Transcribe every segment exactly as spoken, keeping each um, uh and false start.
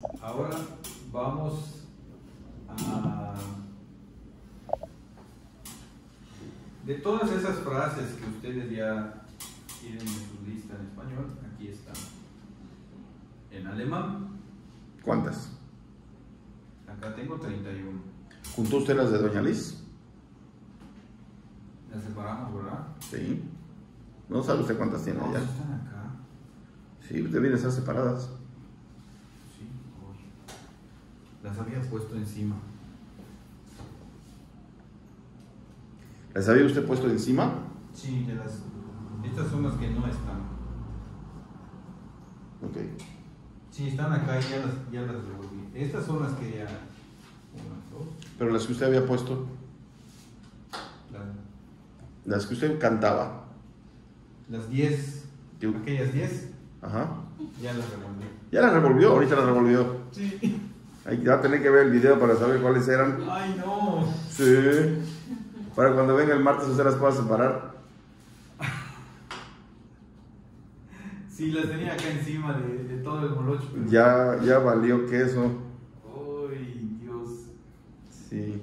Ahora vamos a... De todas esas frases que ustedes ya tienen en su lista en español, aquí están. En alemán. ¿Cuántas? Acá tengo treinta y uno. ¿Juntó usted las de Doña Liz? Las separamos, ¿verdad? Sí. ¿No sabe usted cuántas tiene No, allá? están acá. Sí, deben estar separadas. Sí, uy. Las había puesto encima. ¿Las había usted puesto encima? Sí, de las... Estas son las que no están. Ok. Sí, están acá y ya las, ya las revolví. Estas son las que ya... Una, dos... Pero las que usted había puesto, Las, las que usted cantaba. las diez, Yo- aquellas diez, Ajá. ya las revolví. Ya las revolvió, ahorita las revolvió. Sí. Ahí va a tener que ver el video para saber cuáles eran. Ay, no. Sí. Para cuando venga el martes usted las pueda separar. Sí, las tenía acá encima de, de todo el molocho. Pero... Ya, ya valió queso. Ay, Dios. Sí.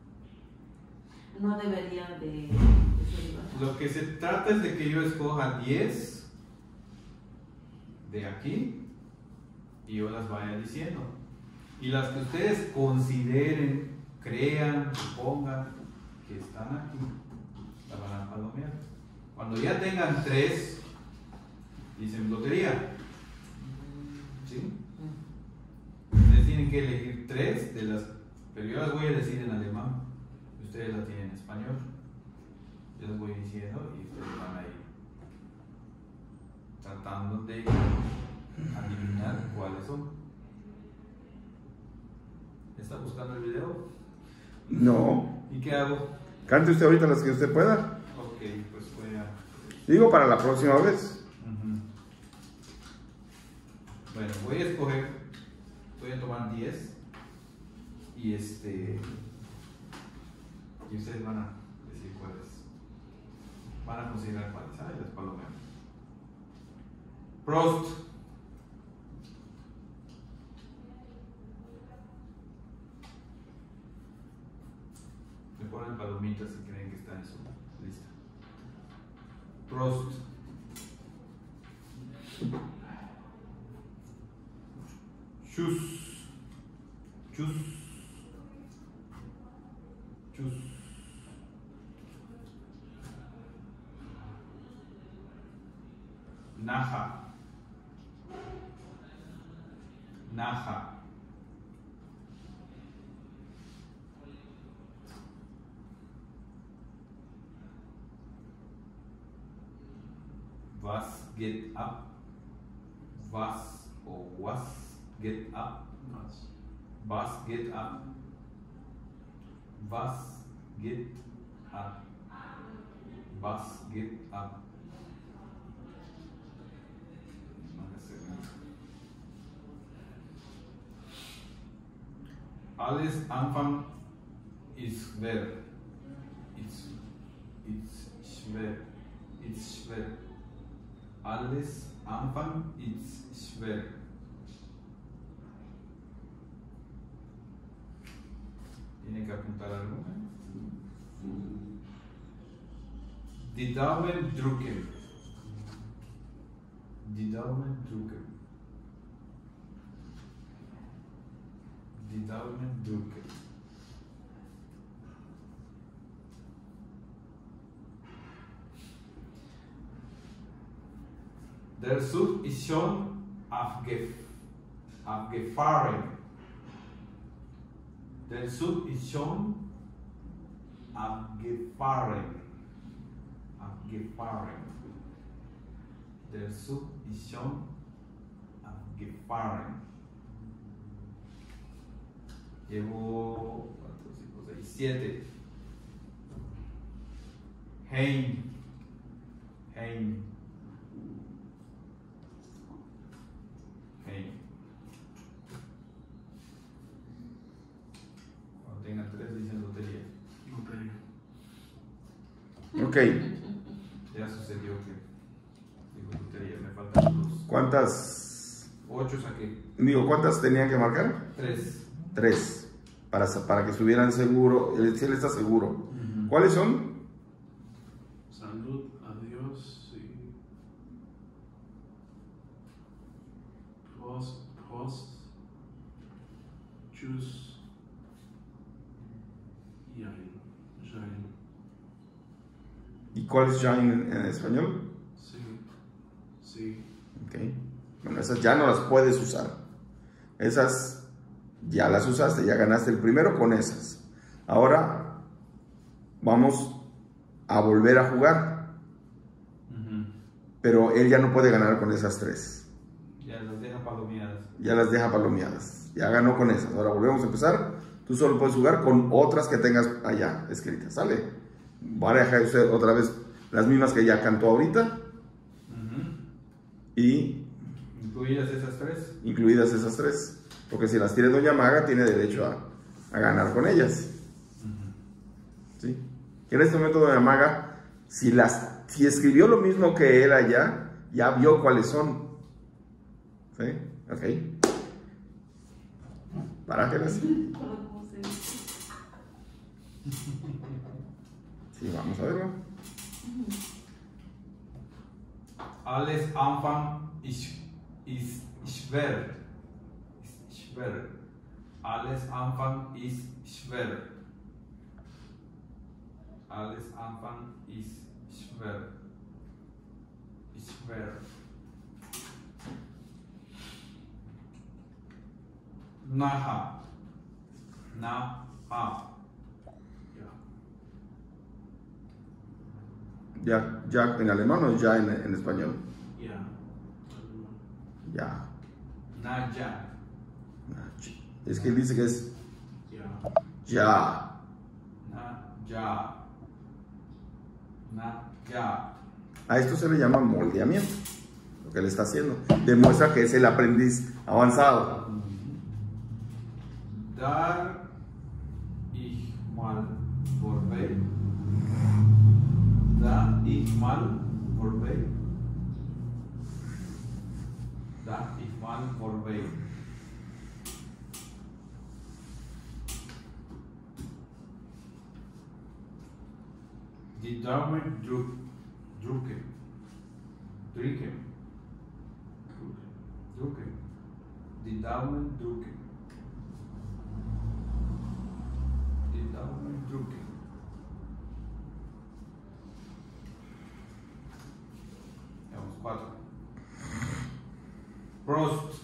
No debería de, de ser igual. Lo que se trata es de que yo escoja diez de aquí y yo las vaya diciendo. Y las que ustedes consideren, crean, supongan que están aquí, la van a palomear. Cuando ya tengan tres, dicen lotería. ¿Sí? Ustedes tienen que elegir tres de las, pero yo las voy a decir en alemán. Ustedes las tienen en español. Yo les voy diciendo y ustedes van a ir tratando de adivinar cuáles son. ¿Está buscando el video? No. ¿Y qué hago? Cante usted ahorita las que usted pueda. Ok, pues voy a... Digo para la próxima vez. Uh-huh. Bueno, voy a escoger, voy a tomar diez y este... Y ustedes van a decir cuáles. Van a considerar cuáles. Ah, las palomeras. Prost. Me ponen palomitas si creen que está en su lista. Prost. Tschüss. Tschüss. Tschüss. Naja. Naja. Was geht ab? Was or was geht ab? Was? Was geht ab? Was geht ab? Was geht ab? Alles Anfang ist schwer. It's, it's schwer. It's schwer. Alles Anfang ist schwer. Tiene que apuntar algo. Die Daumen drücken. Die Daumen drücken. Die Daumen drücken. Der Zug ist schon aufgef aufgefahren. Der Zug ist schon abgefahren. Abgefahren. Der Zug ist schon abgefahren. Llevo cuatro, cinco, seis, siete. Hein. Hein. Hein. Cuando tengan tres dicen lotería. Lotería. Ok. Ya sucedió que digo lotería, me faltan dos. ¿Cuántas? Ocho. ocho saqué. Digo, ¿cuántas tenían que marcar? Tres. Tres. Para, para que estuvieran seguros. Él, él está seguro. Ujú. ¿Cuáles son? Salud, adiós y Prost, Prost, Tschüss, Jain, Jain. ¿Y cuál es Jain en, en español? Sí, sí. Ok. Bueno, esas ya no las puedes usar. Esas ya las usaste, ya ganaste el primero con esas. Ahora vamos a volver a jugar. Ujú. Pero él ya no puede ganar con esas tres. Ya las deja palomeadas. Ya las deja palomeadas. Ya ganó con esas. Ahora volvemos a empezar. Tú solo puedes jugar con otras que tengas allá escritas. ¿Sale? Va a dejar usted otra vez las mismas que ya cantó ahorita. Ujú. Y Incluidas esas tres. incluidas esas tres. Porque si las tiene Doña Maga, tiene derecho a, a ganar con ellas. Ujú. ¿Sí? Que en este momento Doña Maga, si, las, si escribió lo mismo que él allá, ya vio cuáles son. ¿Sí? Ok. Parájelas. ¿Cómo se dice? Sí, vamos a verlo. Alles Anfang ist, ist schwer. Ist schwer. Alles Anfang ist schwer. Alles Anfang ist schwer. Ist schwer. Naha. Naha. Ja. Ya, ya en alemán o ya en, en español. Ja. Ya. Naja. Es que él dice que es Ja. ya. Naja. Naja. A esto se le llama moldeamiento. Lo que él está haciendo. Demuestra que es el aprendiz avanzado. Dar ich mal vorbei. Da ich mal vorbei. Da ich mal vorbei. Die Daumen drück, drücken. Drücken. Drücken. Die Daumen drücken. Die Daumen drücken. Vamos, cuatro. Prost.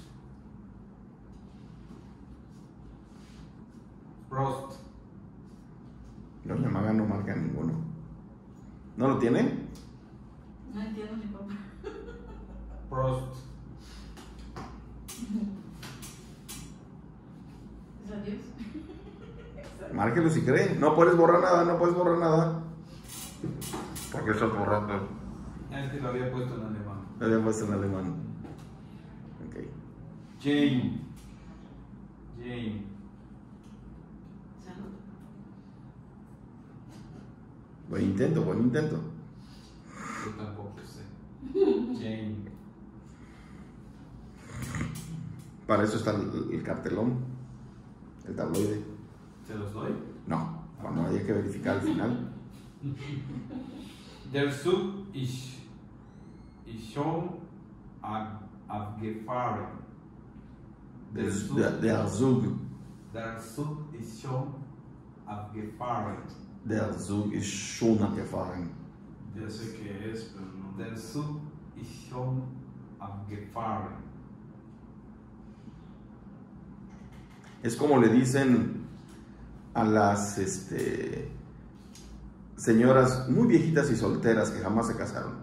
Prost. Doña Maga no marca ninguno. ¿No lo tiene? No entiendo mi papá. Prost. ¿Es adiós? Márquelo si cree. No puedes borrar nada, no puedes borrar nada. ¿Por qué estás borrando? Es que lo había puesto en alemán. Lo había puesto en alemán. Ok. Jane. Jane. Salud. Buen intento, buen intento. Yo tampoco sé. Jane. Para eso está el, el cartelón, el tabloide. ¿Se los doy? No, cuando haya que verificar al final. Der Zug ist, ist schon ab, abgefahren. Der Zug, Der, der Zug. der Zug ist schon abgefahren. Der Zug ist schon abgefahren. Ya sé qué es, pero no. Der Zug ist schon abgefahren. Es como le dicen a las este, señoras muy viejitas y solteras que jamás se casaron.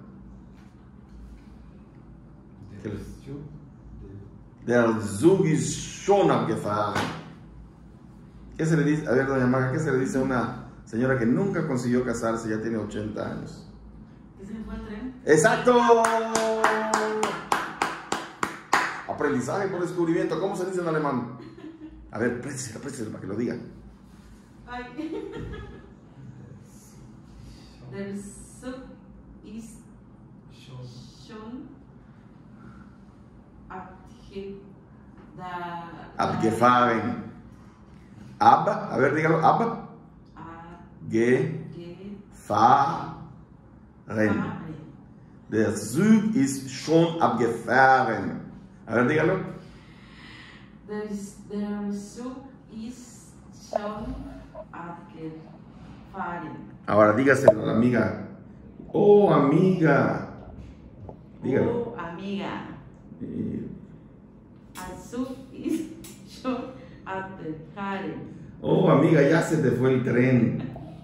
Der ¿Qué? Zug, Der Zug ist schon abgefahren. ¿Qué se le dice? A ver, doña Maga, ¿qué se le dice a una señora que nunca consiguió casarse, ya tiene ochenta años? ¿Que se me fue el tren? ¡Exacto! Aprendizaje por descubrimiento. ¿Cómo se dice en alemán? A ver, présteselo, présteselo para que lo diga. Ay. Der Zug ist schon schon abgefahren. Da. Abgefahren. Ab, a ver, dígalo, ab, ge, fahren. Der Zug ist schon abgefahren. A ver, dígalo. Der, der Zug ist schon abgefahren. Ahora dígaselo a la amiga. Oh, amiga. Dígalo. Oh, amiga. Eh, Der Zug ist schon abgefahren. Oh, amiga, ya se te fue el tren.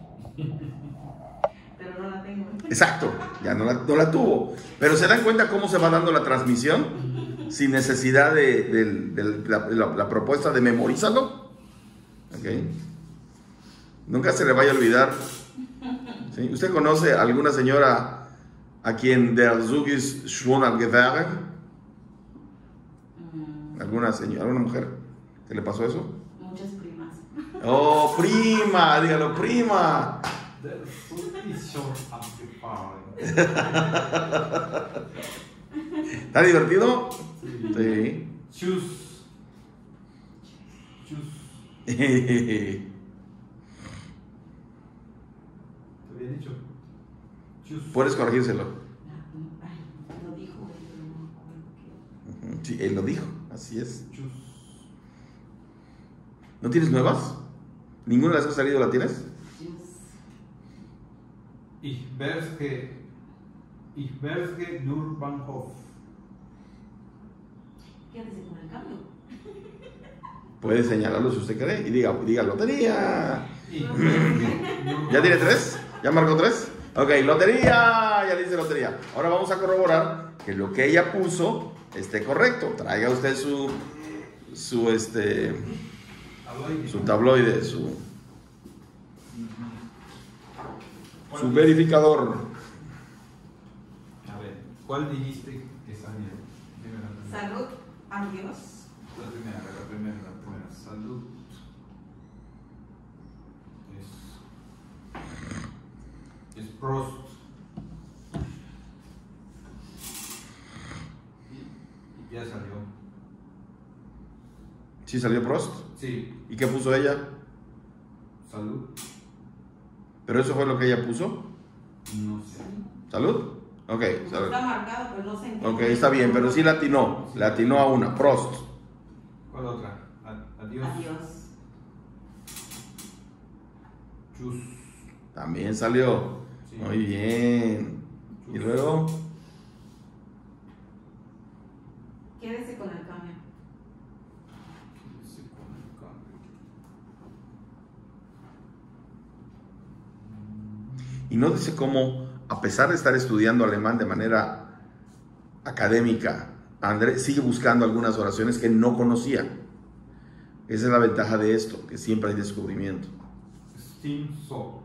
Pero no la tengo. Exacto, ya no la, no la tuvo. Pero ¿se dan cuenta cómo se va dando la transmisión? Sin necesidad de, de- de la, la- la propuesta de memorízalo. ¿Ok? Nunca se le vaya a olvidar. ¿Sí? ¿Usted conoce a alguna señora a quien der Zug ist schon abgefahren? Mm, ¿Alguna señora, alguna mujer que le pasó eso? muchas primas. Oh, prima, dígalo, prima. Der Zug ist schon abgefahren. ¿Está divertido? Sí. Sí. Tschüss. Tschüss. Sí. ¿Te había dicho? Tschüss. Puedes corregírselo. Ay, lo dijo él, pero no me acuerdo qué. Sí, él lo dijo, así es. Tschüss. ¿No tienes nuevas? ¿Ninguna de las que ha salido la tienes? Ich werfe, ich werfe nur Bahnhof. Quédese con el cambio. Puede señalarlo si usted cree y diga, diga lotería. Ich werfe nur ¿Ya tiene tres? ¿Ya marcó tres? Ok, lotería, ya dice lotería. Ahora vamos a corroborar que lo que ella puso esté correcto. Traiga usted su, su, este, Tabloide. su tabloide, su, su verificador. A ver, ¿cuál dijiste que salía? Dime la primera. Salud, adiós. La primera, la primera, la primera. Salud. Es. Es Prost. Y, y ya salió. ¿Sí salió Prost? Sí, ¿Y qué puso ella? salud. ¿Pero eso fue lo que ella puso? No sé. ¿Salud? Ok, salud. Está marcado, pero no sé en qué. Ok, está bien, pero sí latinó. Latinó a una. Prost. ¿Cuál otra? A- Adiós. Adiós. Chus. También salió. Sí. Muy bien. Y luego, Quédese con el cambio. Quédese con el cambio. y no dice cómo, a pesar de estar estudiando alemán de manera académica, André sigue buscando algunas oraciones que no conocía. Esa es la ventaja de esto, que siempre hay descubrimiento. Steam Soap.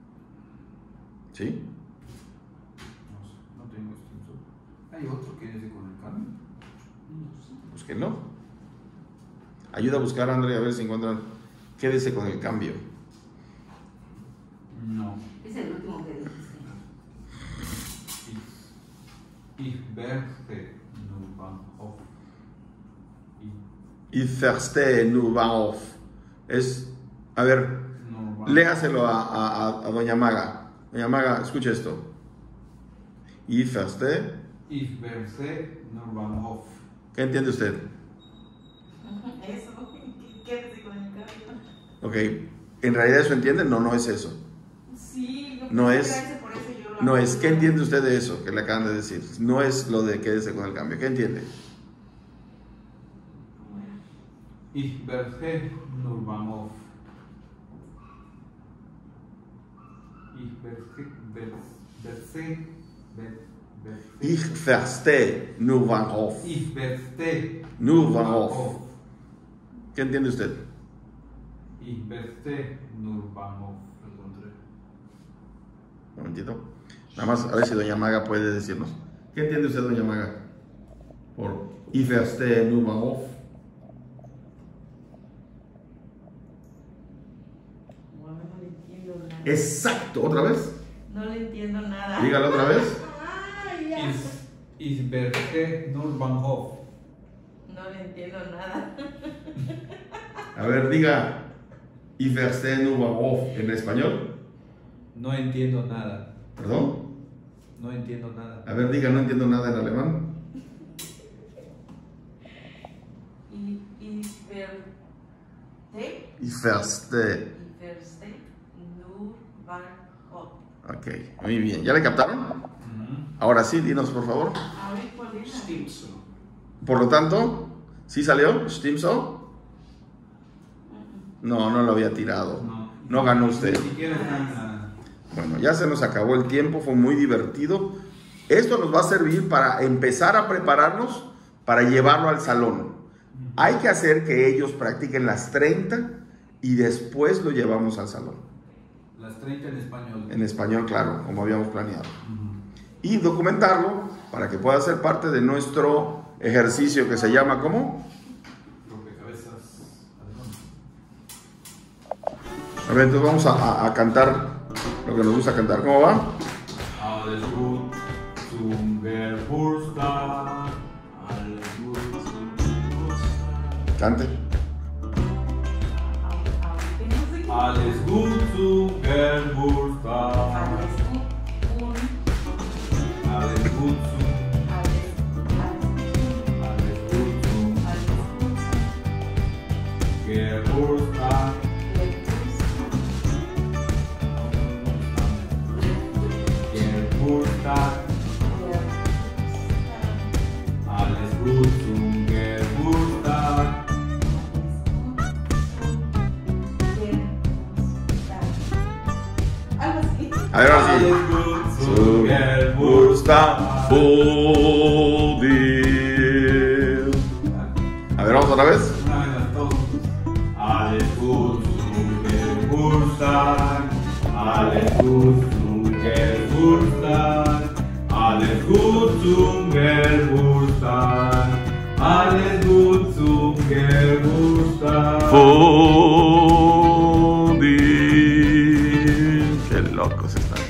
¿Sí? No sé, no tengo Steam Soap. ¿Hay otro que es de con el cambio? No sé. Pues que no. Ayuda a buscar, André, a ver si encuentran. Quédese con el cambio. No. Es el último que dijiste. Ich, ich werfe nur Bahnhof. Ich, Ich verstehe nur Bahnhof. Es, a ver, nur Bahnhof. léaselo a, a, a, a Doña Maga. Doña Maga, escuche esto. Ich verstehe. Ich werfe nur Bahnhof. ¿Qué entiende usted? Eso, quédese con el cambio. Ok, ¿en realidad eso entiende? No, no es eso. Sí, No quise es- quedarse por eso yo lo No hago. es, ¿qué entiende usted de eso que le acaban de decir? No es lo de quédese con el cambio. ¿Qué entiende? Bueno, Ich werfe nur Bahnhof. Ich werfe, werfe, werfe, Ich verstehe nur Bahnhof. Ich werfe Nur Bahnhof. ¿Qué entiende usted? Ich werfe nur Bahnhof. Lo encontré. Un momentito. Nada más a ver si Doña Maga puede decirnos. ¿Qué entiende usted, Doña Maga? Por Ich verstehe nur Bahnhof. bueno, no le entiendo nada. Exacto, ¿otra vez? No le entiendo nada. Dígalo otra vez. Ay, ya. Ich, ich werfe nur Bahnhof. No le entiendo nada. A ver, diga Ich verstehe nur Bahnhof en español. No entiendo nada. ¿Perdón? No entiendo nada. A ver, diga no entiendo nada en alemán. Y, y ver, ¿te? Ich verstehe. Y verste nur Bahnhof. Ok, muy bien. ¿Ya le captaron? Ujú. Ahora sí, dinos por favor. A ver, ¿cuál era? Stimmt so. Por lo tanto, ¿sí salió? ¿Stimmt so? No, no lo había tirado. No. No ganó usted. Ni siquiera está en la- Bueno, ya se nos acabó el tiempo, fue muy divertido. Esto nos va a servir para empezar a prepararnos para llevarlo al salón. Hay que hacer que ellos practiquen las treinta y después lo llevamos al salón. Las treinta en español. En español, claro, como habíamos planeado. Ujú. Y documentarlo para que pueda ser parte de nuestro ejercicio que se llama ¿cómo? Rompecabezas. A ver, entonces vamos a, a- a cantar lo que nos gusta cantar. ¿Cómo va? Alles gut zum Geburtstag. Alles gut zum Geburtstag. Cante. Alles gut zum Geburtstag. Alles gut zum, alles gut zum Geburtstag. Geburtstag. Alles gut zum Geburtstag. A ver, ahora sí. Alles gut zum Geburtstag. for dir. A ver, vamos otra vez. Una vez a todos. Alles gut zum Geburtstag. Alles gut zum Geburtstag. Alles gut zum Geburtstag. Alles gut zum Geburtstag. For dir. Qué locos están.